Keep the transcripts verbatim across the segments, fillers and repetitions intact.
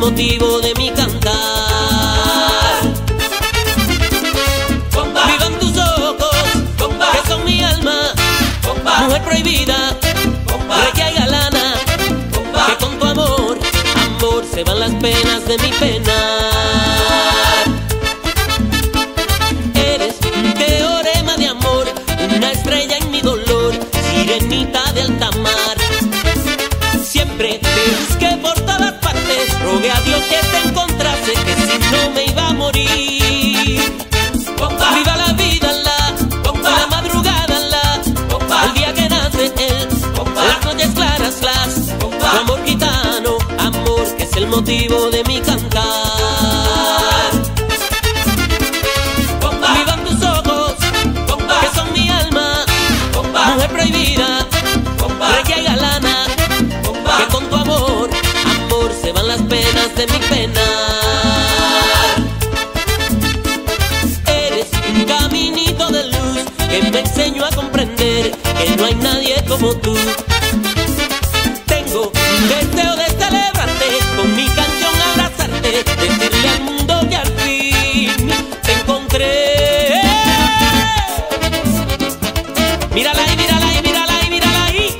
motivo de mi cantar. Bomba. Vivan tus ojos, bomba, que son mi alma, bomba, mujer prohibida, bomba, regia y galana, bomba, que con tu amor, amor, se van las penas de mi penar. Eres un teorema de amor, una estrella en mi dolor, sirenita de alta mar. Siempre te busqué por todas partes, rogué a Dios que te encontrase, que si no me iba a morir. Bomba. Viva la vida, la, bomba, la madrugada, la, bomba, el día que nace él, bomba, las noches claras, las, bomba, tu amor gitano, amor que es el motivo de mi cantar. Bomba. Vivan tus ojos, bomba, que son mi alma, bomba, mujer prohibida, bomba, regia y galana, bomba, que con tu amor, amor, se van las penas de mi penar. Eres un caminito de luz que me enseñó a comprender que no hay nadie como tú. Tengo un deseo de celebrarte, con mi canción abrazarte, decirle al mundo que al fin te encontré. Mírala ahí, mírala ahí, mírala ahí, mírala ahí.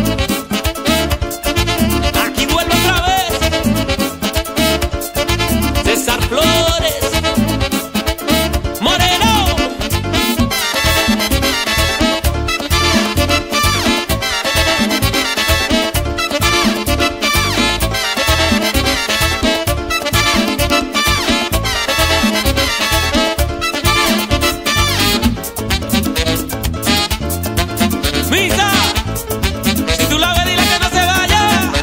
Aquí vuelvo otra vez. César Flores Moreno. Misa, si tú la ves, dile que no se vaya.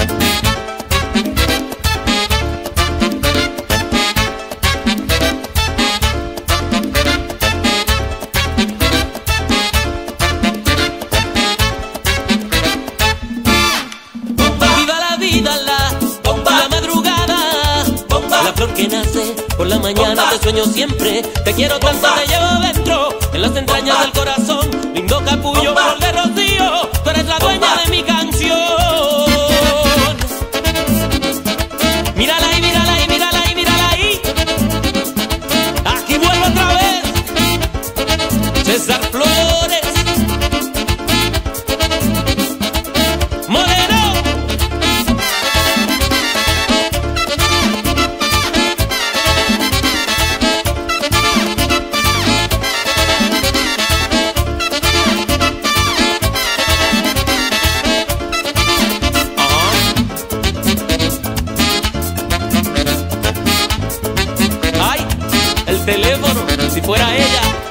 Bomba. Viva la vida, la, bomba, la madrugada, bomba, la flor que nace por la mañana, bomba, te sueño siempre, te quiero tanto, bomba, te llevo dentro, en las entrañas, bomba, del corazón, lindo capullo, flor de rocío, tú eres la dueña, bomba, de mi canción. Mírala ahí, mírala ahí, mírala ahí, mírala ahí. Aquí vuelvo otra vez. César Flores Moreno. Ay, el teléfono, si fuera ella.